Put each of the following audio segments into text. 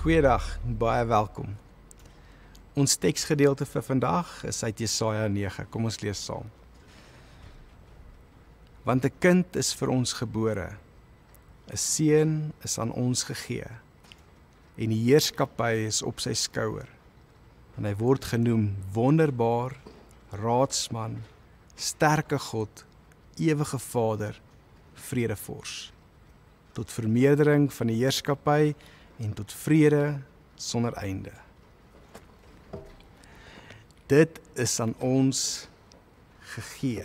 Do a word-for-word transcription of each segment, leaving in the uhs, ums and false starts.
Goeiedag en baie welkom. Ons teksgedeelte vir vandag is uit Jesaja nege. Kom ons lees saam. Want 'n kind is vir ons gebore, 'n seun is aan ons gegee, en die heerskappy is op sy skouer. En hy word genoem Wonderbaar, Raadsman, Sterke God, Ewige Vader, Vredevors. Tot vermeerdering van die heerskappy en tot vrede sonder einde. Dit is aan ons gegee.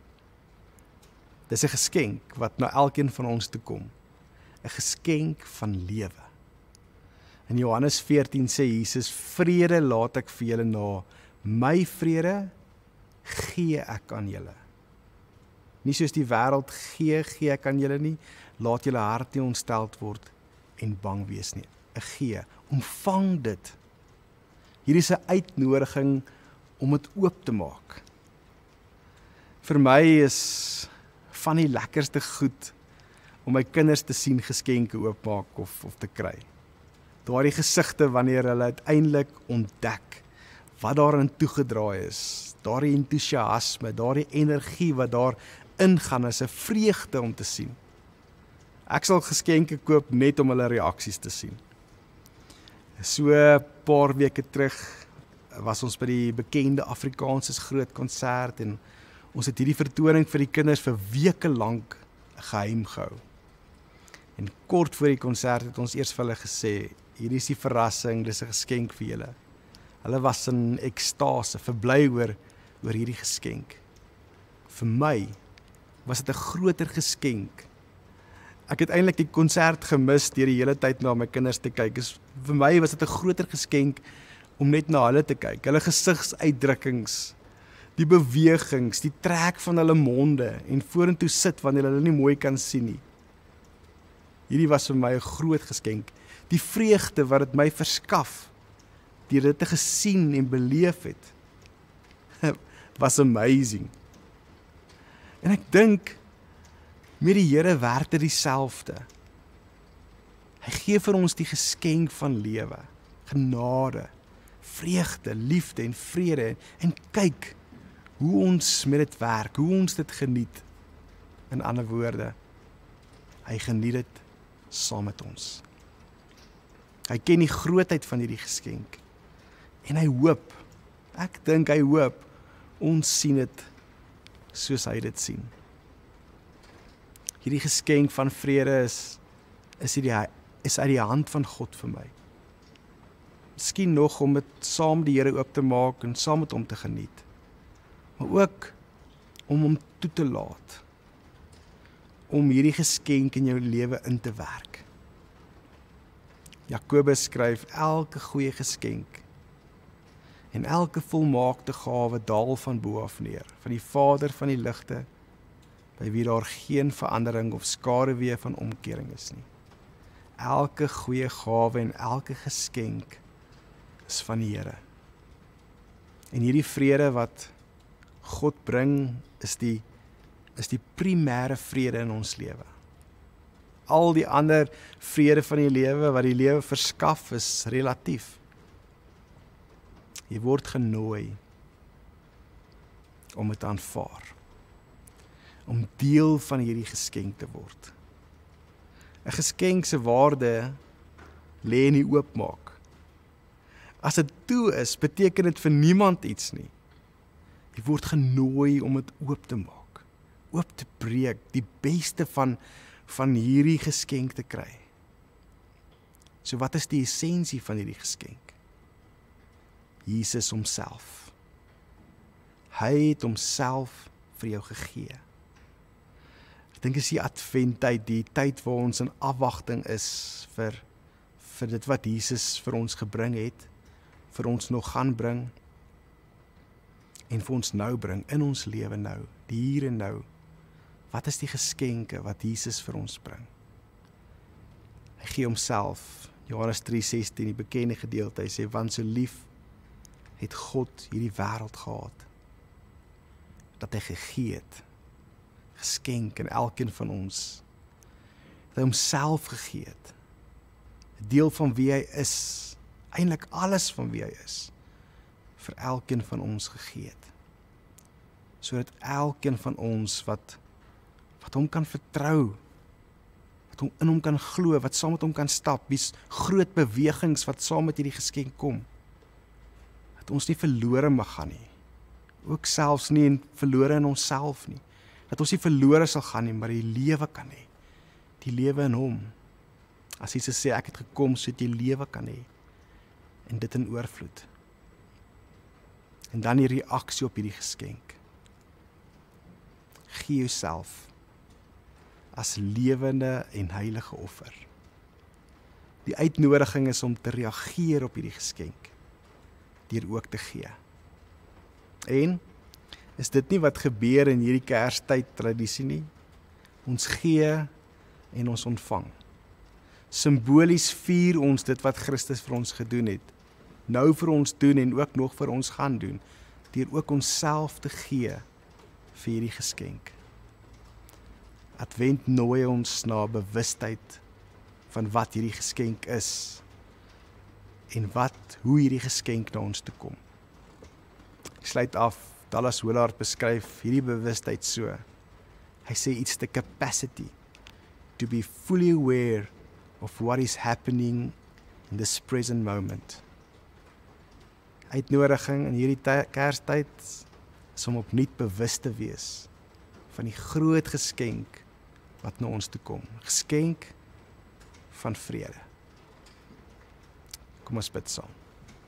Dis 'n geskenk wat na elkeen van ons toe kom. 'n Geskenk van lewe. In Johannes veertien sê Jesus, vrede laat ek vir julle na, my vrede gee ek aan julle. Nie soos die wêreld gee, gee ek aan julle nie, laat julle hart nie ontsteld word en bang wees nie. 'n Gee, ontvang dit. Hier is 'n uitnodiging om dit oop te maak. Vir my is van die lekkerste goed om my kinders te sien geskenke oopmaak of, of te kry. Daardie gesigte wanneer hulle uiteindelik ontdek wat daarin toegedraai is, daardie entoesiasme, daardie energie wat daar ingaan, is 'n vreugde om te sien. Ek sal geskenke koop net om hulle reaksies te sien. So 'n paar weke terug was ons by die bekende Afrikaanse groot konsert en ons het hierdie vertoning vir die kinders vir weke lank geheim gehou. En kort voor die konsert het ons eers vir hulle gesê, hierdie is die verrassing, dis 'n geskenk vir julle. Hulle was in ekstase, verbly oor, oor hierdie geskenk. Vir my was dit 'n groter geskenk. Ek het eintlik die konsert gemis deur die hele tyd na my kinders te kyk. Is, vir my was dit 'n groter geskenk om net na hulle te kyk. Hulle gesigsuitdrukkings, die bewegings, die trek van hulle monde en vorentoe sit wanneer hulle nie mooi kan sien nie. Hierdie was vir my 'n groot geskenk. Die vreugde wat dit my verskaf, deur dit te gesien en beleef het, was amazing. En ek dink, met die Here werk dit dieselfde. Hy gee vir ons die geskenk van lewe, genade, vreugde, liefde en vrede. En kyk hoe ons met dit werk, hoe ons dit geniet. In ander woorde, hy geniet dit saam met ons. Hy ken die grootheid van hierdie geskenk. En hy hoop, ek dink hy hoop, ons sien dit soos hy dit sien. Hierdie geskenk van vrede is, is, die, is uit die hand van God vir my. Miskien nog om dit saam die Here oop te maak en saam met hom te geniet. Maar ook om hom toe te laat. Om hierdie geskenk in jou lewe in te werk. Jakobus skryf, elke goeie geskenk en elke volmaakte gawe daal van bo af neer, van die Vader van die ligte, by wie daar geen verandering of skaduwee van omkering is nie. Elke goeie gawe en elke geskenk is van die Here. En hierdie vrede wat God bring, is die, is die primêre vrede in ons lewe. Al die ander vrede van die lewe, wat die lewe verskaf, is relatief. Jy word genooi om dit te aanvaar. Om deel van hierdie geskenk te word. 'n Geskenk se waarde lê in die oopmaak. As dit toe is, beteken dit vir niemand iets nie. Jy word genooi om dit oop te maak, oop te breek, die beste van, van hierdie geskenk te kry. So wat is die essensie van hierdie geskenk? Jesus homself. Hy het homself vir jou gegee. Ek dink is die adventtyd, die tyd waar ons in afwagting is vir, vir dit wat Jesus vir ons gebring het, vir ons nog gaan bring, en vir ons nou bring, in ons lewe nou, die hier en nou. Wat is die geskenke wat Jesus vir ons bring? Hy gee homself, Johannes drie sestien, die bekende gedeelte, hy sê, want so lief het God hierdie wêreld gehad, dat hy gegee het, geskenk in elkeen van ons, dat hy homself gegee het, deel van wie hy is, eintlik alles van wie hy is, vir elkeen van ons gegee het. Sodat elkeen van ons wat, wat hom kan vertrou, wat hom in hom kan glo, wat saam met hom kan stap, wie's groot bewegings wat saam met hierdie geskenk kom, dat ons nie verlore mag gaan nie, ook selfs nie en verlore in onsself nie, dat ons nie verlore sal gaan nie, maar die lewe kan hê, die lewe in hom. As Jesus sê, ek het gekom sodat jy lewe kan hê, en dit in oorvloed. En dan die reaksie op hierdie geskenk. Gee jouself as lewende en heilige offer. Die uitnodiging is om te reageer op hierdie geskenk, deur ook te gee. En is dit nie wat gebeur in hierdie Kerstyd tradisie nie? Ons gee en ons ontvang. Simbolies vier ons dit wat Christus vir ons gedoen het, nou vir ons doen en ook nog vir ons gaan doen, deur ook onsself te gee vir hierdie geskenk. Advent nooi ons na bewustheid van wat hierdie geskenk is en wat, hoe hierdie geskenk na ons toe kom. Ek sluit af, Dallas Willard beskryf hierdie bewustheid so. Hy sê it's the capacity to be fully aware of what is happening in this present moment. Uitnodiging in hierdie Kerstyd is om opnuut bewus te wees van die groot geskenk wat na ons toe kom. Geskenk van vrede. Kom ons bid saam.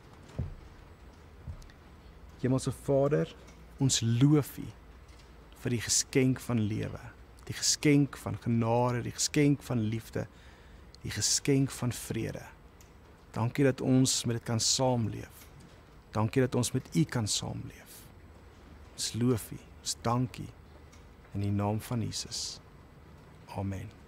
Hemelse Vader, ons loof U vir die geskenk van lewe, die geskenk van genade, die geskenk van liefde, die geskenk van vrede. Dankie dat ons met dit kan saamleef. Dankie dat ons met U kan saamleef. Ons loof U, ons dankie in die naam van Jesus. Amen.